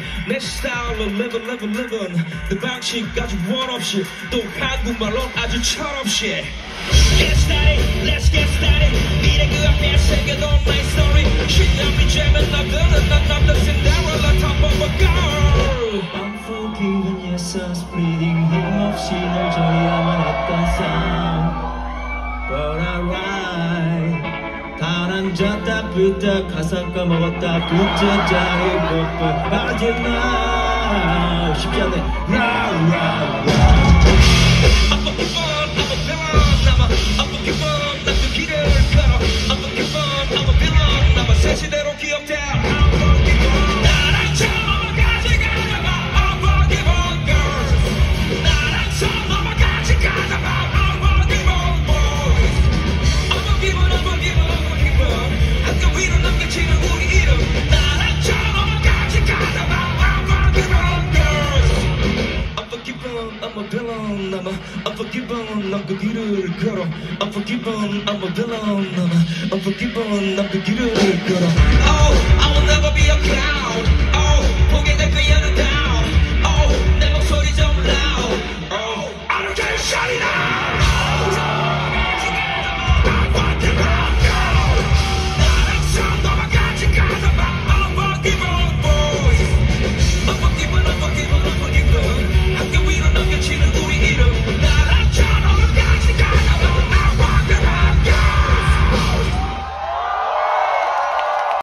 내 스타일로 living 내 방식 아주 원 없이 또 한국말로 아주 철없이 Get started, let's get started 미래 그 앞에 새겨놓은 my story 신념이 재면 너들은 넌 Cinderella top of a girl Unforgiven, yes I'm splitting 힘없이 널 줘야만 했던 sound But alright 다 앉았다 삐딱 가사 까먹었다 그때짜리 뽀뽀 마지막 쉽지 않네 I'm a villain, I'm a villain 난 그 길을 걸어 I'm a villain, I'm a villain 나만 세시대로 기억돼 I'm a villain 나랑 처음 같이 가자봐 I'm a villain girls 나랑 처음 같이 가자봐 I'm a villain boys I'm a villain, I'm a villain, I'm a villain 학교 위로 남겨치는 우리 이름 나랑 처음 같이 가자봐 I'm a villain girls I'm a villain, I'm a villain 넌그 길을 걸어 Unforgiven, I'm a villain I'm a unforgiven, 난 그 길을 걸어 Oh, I will never be a clown